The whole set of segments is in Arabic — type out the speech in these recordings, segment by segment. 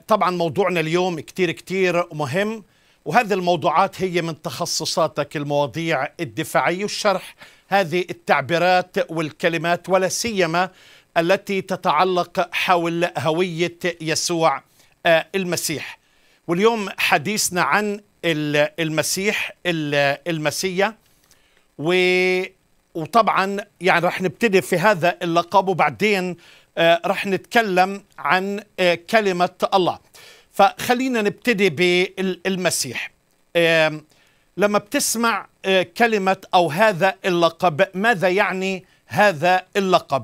طبعا موضوعنا اليوم كتير مهم، وهذه الموضوعات هي من تخصصاتك، المواضيع الدفاعية والشرح هذه التعبيرات والكلمات، ولا سيما التي تتعلق حول هوية يسوع المسيح. واليوم حديثنا عن المسيح المسيا، وطبعا يعني رح نبتدي في هذا اللقب، وبعدين رح نتكلم عن كلمة الله. فخلينا نبتدي بالمسيح. لما بتسمع كلمة أو هذا اللقب، ماذا يعني هذا اللقب؟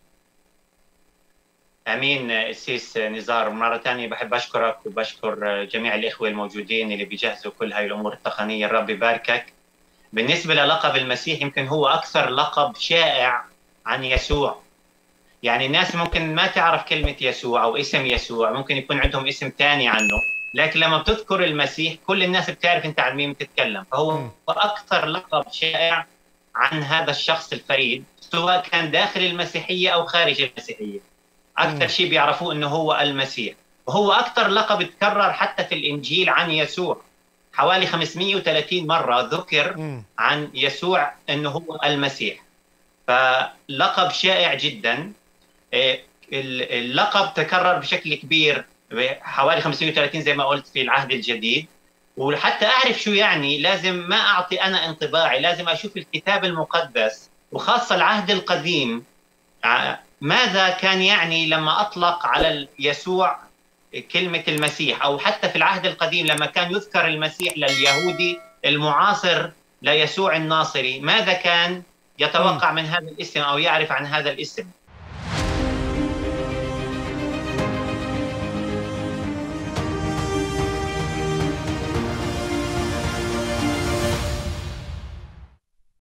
امين السيس نزار، مرة ثانية بحب اشكرك وبشكر جميع الاخوة الموجودين اللي بيجهزوا كل هاي الامور التقنية. الرب يباركك. بالنسبة للقب المسيح، يمكن هو اكثر لقب شائع عن يسوع. يعني الناس ممكن ما تعرف كلمة يسوع او اسم يسوع، ممكن يكون عندهم اسم ثاني عنه، لكن لما بتذكر المسيح كل الناس بتعرف انت عن مين بتتكلم. فهو اكثر لقب شائع عن هذا الشخص الفريد، سواء كان داخل المسيحية او خارج المسيحية. أكثر شيء بيعرفوه أنه هو المسيح، وهو أكثر لقب تكرر حتى في الإنجيل عن يسوع. حوالي 530 مرة ذكر عن يسوع أنه هو المسيح، فلقب شائع جدا. اللقب تكرر بشكل كبير، حوالي 530 زي ما قلت في العهد الجديد. وحتى أعرف شو يعني لازم ما أعطي أنا انطباعي، لازم أشوف الكتاب المقدس وخاصة العهد القديم ماذا كان يعني لما أطلق على يسوع كلمة المسيح، أو حتى في العهد القديم لما كان يذكر المسيح لليهودي المعاصر ليسوع الناصري، ماذا كان يتوقع من هذا الاسم أو يعرف عن هذا الاسم.